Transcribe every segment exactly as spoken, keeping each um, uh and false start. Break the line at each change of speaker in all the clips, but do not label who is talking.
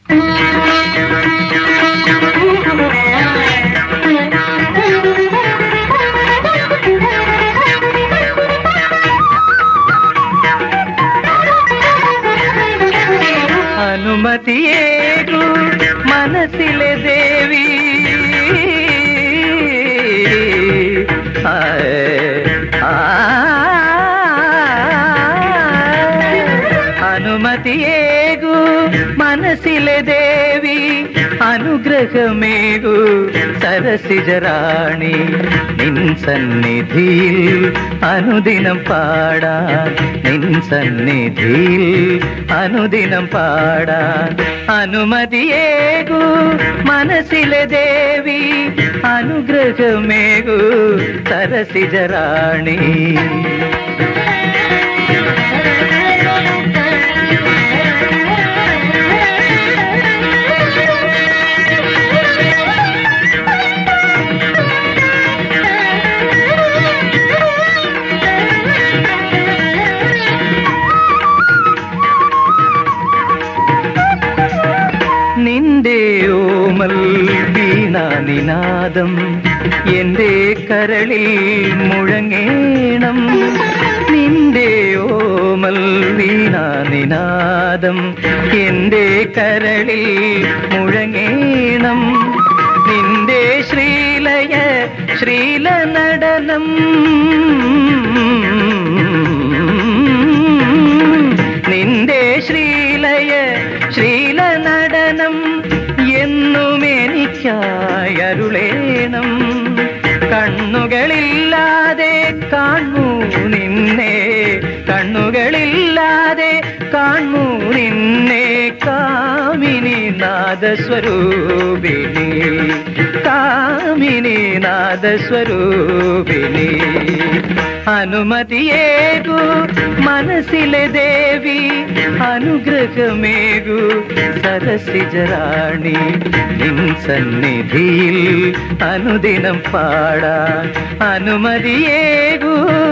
അനുമതിയേകു മനസ്സിലെ ദേവി, അനുമതിയേകു മനസ്സിലെ ദേവി, അനുഗ്രഹമേകു സരസിജറാണി. നിൻ സന്നിധിയിൽ അനുദിനം പാടാൻ, നിൻ സന്നിധിയിൽ അനുദിനം പാടാൻ. അനുമതിയേകു മനസ്സിലെ ദേവി, അനുഗ്രഹമേകു സരസിജറാണി. നിന്റെ ഓമൽ വീണാനിനാദം എന്റെ കരളിൽ മുഴങ്ങേണം. നിന്റെ ഓമൽ വീണാനിനാദം എന്റെ കരളിൽ മുഴങ്ങേണം. നിന്റെ ശ്രീലയ ശ്രീല നടനം, നിന്റെ ശ്രീലയ ശ്രീല നടനം എന്നും എനിക്കായി അരുളേണം. കണ്ണുകളില്ലാതെ കാണൂ നിന്നെ, കണ്ണുകളില്ലാതെ കാണൂ നിന്നെ. കാമിനി നാദസ്വരൂപിണി, കാമിനി നാദസ്വരൂപിണി. അനുമതിയേകു മനസ്സിലെ ദേവി, അനുഗ്രഹമേകു സരസിജറാണി. നിൻ സന്നിധിയിൽ അനുദിനം പാടാൻ അനുമതിയേകു.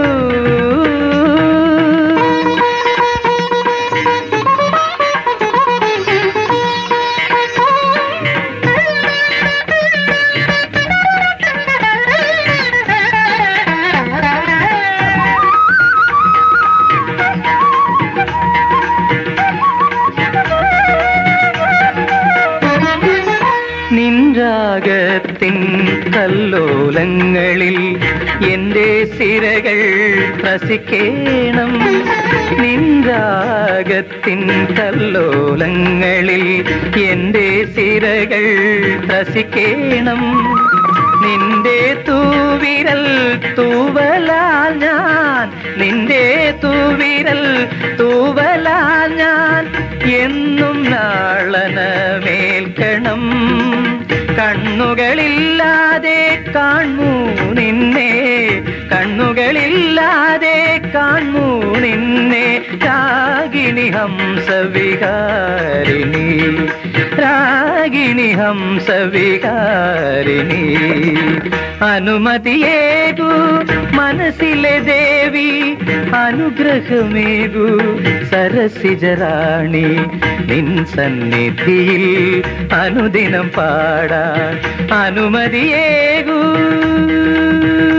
നിൻരാഗത്തിൻ കല്ലോലങ്ങളിൽ എൻ്റെ സിരകൾ ത്രസിക്കേണം. നിൻരാഗത്തിൻ കല്ലോലങ്ങളിൽ എൻ്റെ സിരകൾ ത്രസിക്കേണം. നിന്റെ തൂവിരൽ തൂവലാൽ ഞാൻ, നിന്റെ തൂവിരൽ തൂവലാൽ ഞാൻ എന്നും നാളനമേൽക്കണം. കണ്ണുകളില്ലാതെ കാണൂ നിന്നെ, കണ്ണുകളില്ലാതെ കാണൂ നിന്നെ. രാഗിണി ഹംസവിഹാരിണി, രാഗിണി ഹംസവിഹാരിണി. അനുമതിയേകു മനസ്സിലെ ദേവി, അനുഗ്രഹമേകു സരസിജറാണി. നിൻ സന്നിധിയിൽ അനുദിനം പാടാൻ അനുമതിയേകു.